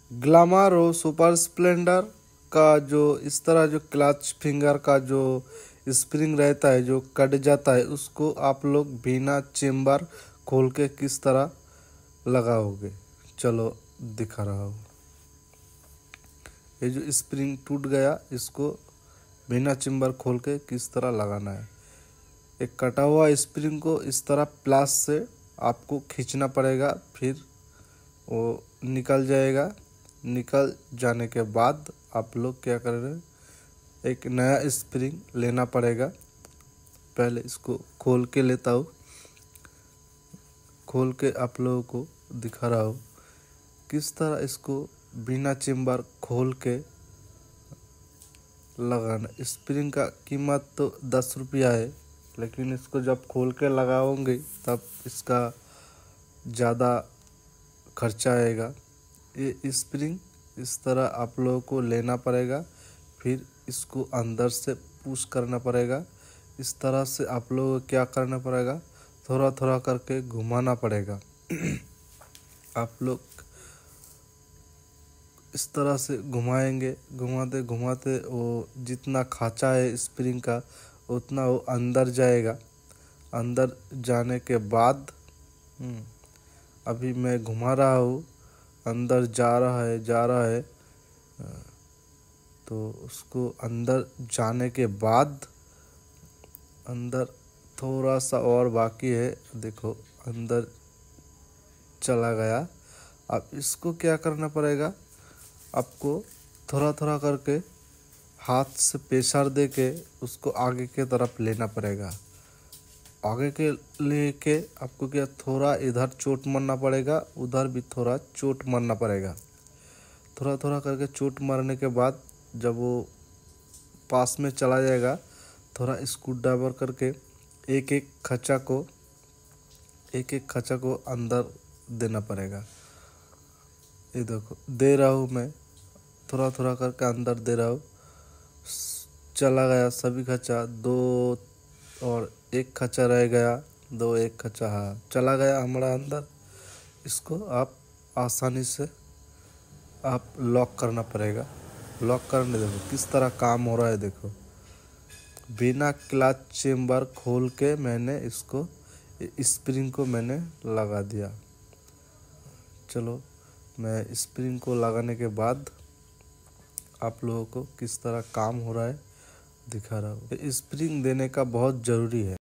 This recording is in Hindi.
ग्लामारो सुपर स्प्लेंडर का जो इस तरह जो क्लच फिंगर का जो स्प्रिंग रहता है जो कट जाता है, उसको आप लोग बिना चेम्बर खोल के किस तरह लगाओगे, चलो दिखा रहा हूँ। ये जो स्प्रिंग टूट गया, इसको बिना चेम्बर खोल के किस तरह लगाना है। एक कटा हुआ स्प्रिंग को इस तरह प्लास से आपको खींचना पड़ेगा, फिर वो निकल जाएगा। निकल जाने के बाद आप लोग क्या कर रहे हैं, एक नया स्प्रिंग लेना पड़ेगा। पहले इसको खोल के लेता हूँ, खोल के आप लोगों को दिखा रहा हूँ किस तरह इसको बिना चेम्बर खोल के लगाना। स्प्रिंग का कीमत तो 10 रुपया है, लेकिन इसको जब खोल के लगाओगे तब इसका ज़्यादा खर्चा आएगा। ये स्प्रिंग इस तरह आप लोगों को लेना पड़ेगा, फिर इसको अंदर से पुश करना पड़ेगा। इस तरह से आप लोगों को क्या करना पड़ेगा, थोड़ा थोड़ा करके घुमाना पड़ेगा। आप लोग इस तरह से घुमाएंगे, घुमाते घुमाते वो जितना खाँचा है स्प्रिंग का उतना वो अंदर जाएगा। अंदर जाने के बाद अभी मैं घुमा रहा हूँ, अंदर जा रहा है। तो उसको अंदर जाने के बाद अंदर थोड़ा सा और बाकी है, देखो अंदर चला गया। अब इसको क्या करना पड़ेगा, आपको थोड़ा थोड़ा करके हाथ से प्रेशर दे के उसको आगे के तरफ लेना पड़ेगा। आगे के लेके आपको क्या थोड़ा इधर चोट मारना पड़ेगा, उधर भी थोड़ा चोट मारना पड़ेगा। थोड़ा थोड़ा करके चोट मारने के बाद जब वो पास में चला जाएगा, थोड़ा स्क्रू ड्राइवर करके एक एक खचा को अंदर देना पड़ेगा। ये देखो दे रहा हूँ मैं, थोड़ा थोड़ा करके अंदर दे रहा हूँ। चला गया सभी खचा, 2 और 1 खचा रह गया, 2 1 खचा, हाँ चला गया हमारा अंदर। इसको आप आसानी से आप लॉक करना पड़ेगा। लॉक करने देखो किस तरह काम हो रहा है, देखो बिना क्लच चेम्बर खोल के मैंने इसको स्प्रिंग को मैंने लगा दिया। चलो मैं स्प्रिंग को लगाने के बाद आप लोगों को किस तरह काम हो रहा है दिखा रहा हूँ। स्प्रिंग देने का बहुत ज़रूरी है।